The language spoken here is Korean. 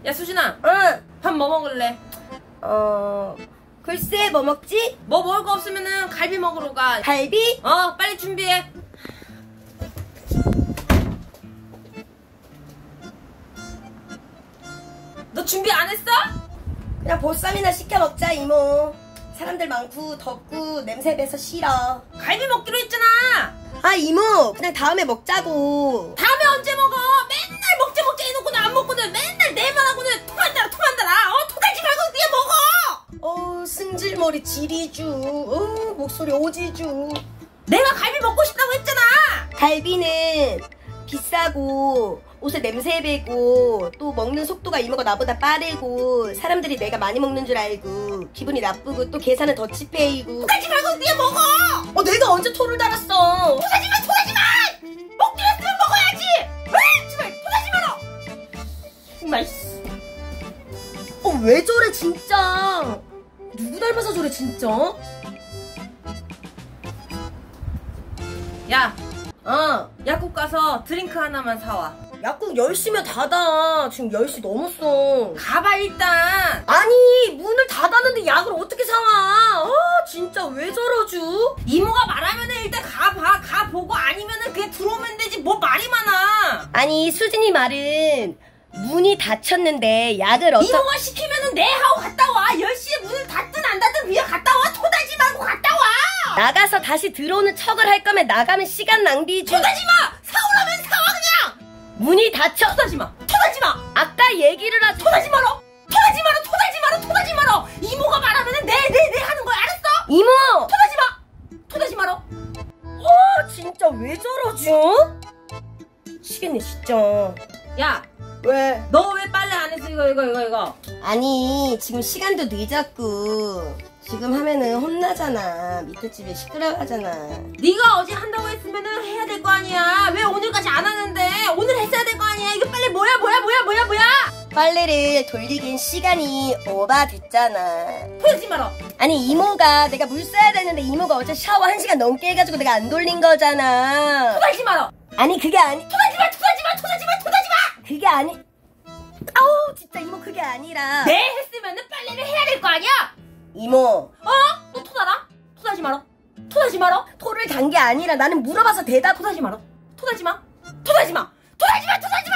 야 수진아, 응. 밥 뭐 먹을래? 글쎄 뭐 먹지? 뭐 먹을 거 없으면은 갈비 먹으러 가. 갈비? 빨리 준비해. 너 준비 안 했어? 그냥 보쌈이나 시켜 먹자 이모. 사람들 많고 덥고 냄새 배서 싫어. 갈비 먹기로 했잖아. 아 이모 그냥 다음에 먹자고. 다음에 언제 먹어? 맨날 먹자 해놓고는 안 먹고는 맨날 내만 하고는 토한다 토달지 말고 그냥 먹어. 승질머리 지리주. 목소리 오지주. 내가 갈비 먹고 싶다고 했잖아. 갈비는 비싸고 옷에 냄새 배고 또 먹는 속도가 이모가 나보다 빠르고 사람들이 내가 많이 먹는 줄 알고 기분이 나쁘고 또 계산은 더치페이고. 토달지 말고 그냥 먹어. 내가 언제 토를 달았어. 토달지 마. 먹기로 했으면 먹어야지. 제발 토달지 마라. 정말. 왜 저래 진짜. 누구 닮아서 저래 진짜. 야, 약국 가서 드링크 하나만 사와. 약국 10시면 닫아. 지금 10시 넘었어. 가봐 일단. 아니 문을 닫았는데 약을 어떻게 사와. 진짜 왜 저러죠. 이모가 말하면은 일단 가보고 아니면은 그냥 들어오면 되지 뭐 말이 많아. 아니 수진이 말은 문이 닫혔는데 약을 이모가 시키면은 네 하고 갔다 와. 10시에 문을 닫든 안 닫든 그냥 갔다 와. 토달지 말고 갔다 와. 나가서 다시 들어오는 척을 할 거면 나가면 시간 낭비지. 토달지 마. 사오라면 사와 그냥. 문이 닫혀. 토달지 마. 아까 얘기를 하지. 토달지 마라. 이모가 말하면은 네 하는 거야. 알았어? 이모. 토달지 마라. 진짜 왜 저러죠? 미치겠네 진짜. 야, 왜? 너 왜 빨래 안 했어? 이거. 아니 지금 시간도 늦었고 지금 하면은 혼나잖아. 밑에 집에 시끄러워하잖아. 네가 어제 한다고 했으면은 해야 될 거 아니야. 왜 오늘까지 안 하는데? 오늘 했어야 될 거 아니야. 이거 빨래 뭐야? 빨래를 돌리긴 시간이 오바됐잖아. 토달지 마라. 아니 이모가 내가 물 써야 되는데 이모가 어제 샤워 1시간 넘게 해가지고 내가 안 돌린 거잖아. 토달지 마라. 아니 그게 아니. 토달지 마. 그게 아니. 아우 진짜 이모 그게 아니라. 네 했으면은 빨래를 해야 될 거 아니야. 이모. 너 토달아? 토달지 마라. 토를 단 게 아니라 나는 물어봐서 대답. 토달지 마.